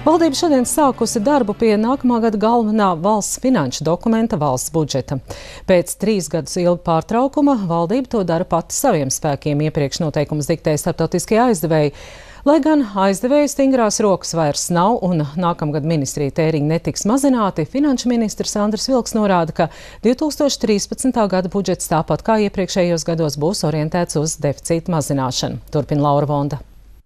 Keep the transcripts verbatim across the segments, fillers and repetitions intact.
Valdība šodien sākusi darbu pie nākamā gada galvenā valsts finanšu dokumenta valsts budžeta. Pēc trīs gadus ilga pārtraukuma valdība to dara pati saviem spēkiem. Iepriekš noteikumus diktēja starptautiskie aizdevēji. Lai gan aizdevēju stingrās rokas vairs nav un nākamgad ministrija tēriņi netiks mazināti, finanšu ministrs Andris Vilks norāda, ka divi tūkstoši trīspadsmitā gada budžets tāpat kā iepriekšējos gados būs orientēts uz deficīta mazināšanu. Turpina Laura Vonda.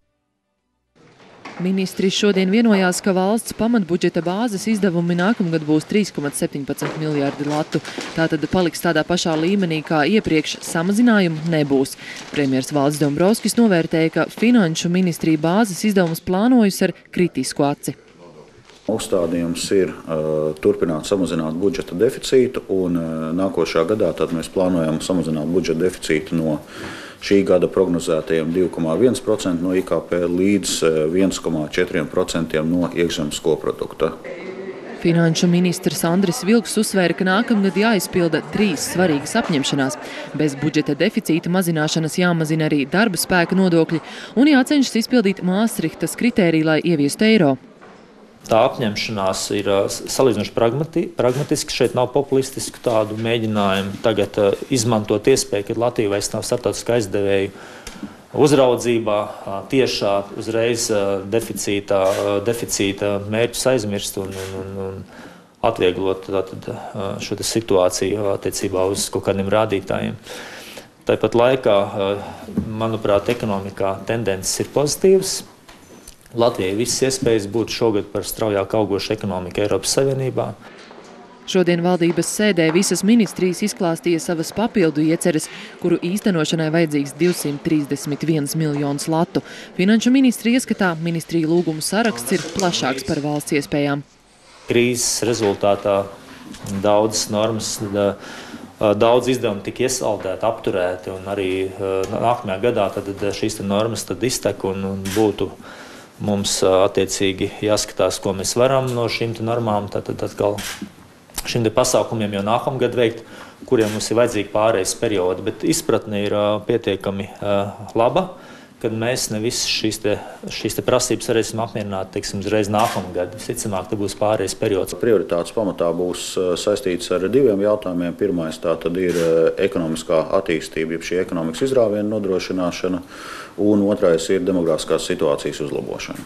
Ministri šodien vienojās, ka valsts pamatbudžeta bāzes izdevumi nākamgad būs trīs komats septiņpadsmit miljārdi latu. Tātad paliks tādā pašā līmenī kā iepriekš, samazinājumu nebūs. Premjers Valdis Dombrovskis novērtēja, ka finanšu ministrija bāzes izdevumus plānojas ar kritisku aci. Uzstādījums ir uh, turpināt samazināt budžeta deficītu, un uh, nākošā gadā tad mēs plānojam samazināt budžeta deficītu no šī gada prognozētajiem divi komā viens procenti no I K P līdz viens komā četri procenti no iekšzemes koprodukta. Finanšu ministrs Andris Vilks uzsvēra, ka nākamgad jāizpilda trīs svarīgas apņemšanās. Bez budžeta deficīta mazināšanas jāmazina arī darba spēka nodokļi un jācenšas izpildīt Māstrihtas kritēriju, lai ieviestu eiro. Tā apņemšanās ir salīdzinoši pragmati, pragmatiski, šeit nav populistisku tādu mēģinājumu tagad izmantot iespēju, kad Latvija vairs nav starptautiskā aizdevēju uzraudzībā, tiešā uzreiz deficīta, deficīta mērķus aizmirst un, un, un atvieglot tātad, šo situāciju attiecībā uz kaut kādiem rādītājiem. Tāpat laikā, manuprāt, ekonomikā tendences ir pozitīvas. Latvijai visas iespējas būt šogad par straujāk augošu ekonomiku Eiropas Savienībā. Šodien valdības sēdē visas ministrijas izklāstīja savas papildu ieceres, kuru īstenošanai vajadzīgs divsimt trīsdesmit viens miljonus latu. Finanšu ministri ieskatā ministriju lūgumu saraksts ir plašāks par valsts iespējām. Krīzes rezultātā daudzas normas, daudz izdevumu tika iesaldēti, apturēti, un arī nākamajā gadā tad šīs normas tad iztek un, un būtu mums attiecīgi jāskatās, ko mēs varam no šīm normām, tātad atkal šiem te pasākumiem jau nākamgad veikt, kuriem mums ir vajadzīgi pārējais periodi, bet izpratne ir pietiekami laba, kad mēs ne visas šīs te, šīs te prasības varēsim apmierināt, teiksim, uzreiz nākamgad. Visticamāk, te būs pārējais periods. Prioritātes pamatā būs saistīts ar diviem jautājumiem. Pirmais tā tad ir ekonomiskā attīstība, jeb šī ekonomikas izrāviena nodrošināšana, un otrais ir demografiskās situācijas uzlabošana.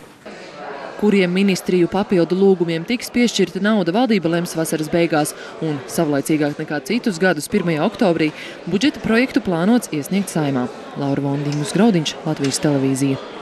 Kuriem ministriju papildu lūgumiem tiks piešķirta nauda, valdība lems vasaras beigās, un savlaicīgāk nekā citus gadus pirmajā oktobrī budžeta projektu plānots iesniegt Saeimā. Laura Vonda, Graudiņš, Latvijas televīzija.